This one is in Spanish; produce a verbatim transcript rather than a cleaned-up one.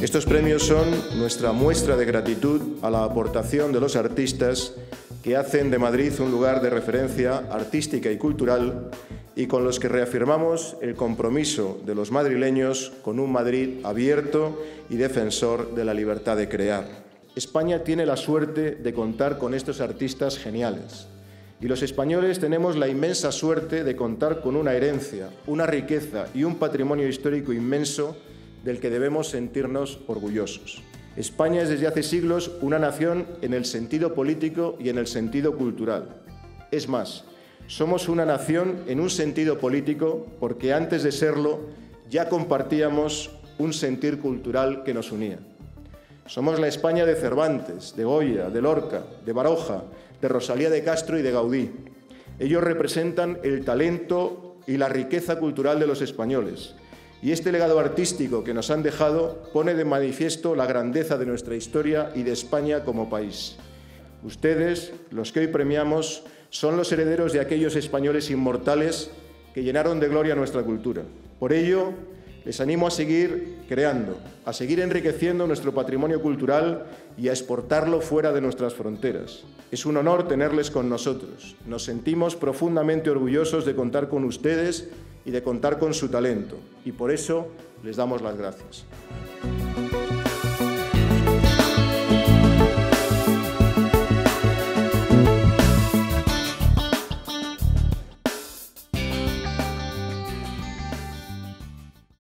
Estos premios son nuestra muestra de gratitud a la aportación de los artistas que hacen de Madrid un lugar de referencia artística y cultural y con los que reafirmamos el compromiso de los madrileños con un Madrid abierto y defensor de la libertad de crear. España tiene la suerte de contar con estos artistas geniales y los españoles tenemos la inmensa suerte de contar con una herencia, una riqueza y un patrimonio histórico inmenso del que debemos sentirnos orgullosos. España es desde hace siglos una nación en el sentido político y en el sentido cultural. Es más, somos una nación en un sentido político porque antes de serlo ya compartíamos un sentir cultural que nos unía. Somos la España de Cervantes, de Goya, de Lorca, de Baroja, de Rosalía de Castro y de Gaudí. Ellos representan el talento y la riqueza cultural de los españoles. Y este legado artístico que nos han dejado pone de manifiesto la grandeza de nuestra historia y de España como país. Ustedes, los que hoy premiamos, son los herederos de aquellos españoles inmortales que llenaron de gloria nuestra cultura. Por ello, les animo a seguir creando, a seguir enriqueciendo nuestro patrimonio cultural y a exportarlo fuera de nuestras fronteras. Es un honor tenerles con nosotros. Nos sentimos profundamente orgullosos de contar con ustedes y de contar con su talento, y por eso les damos las gracias.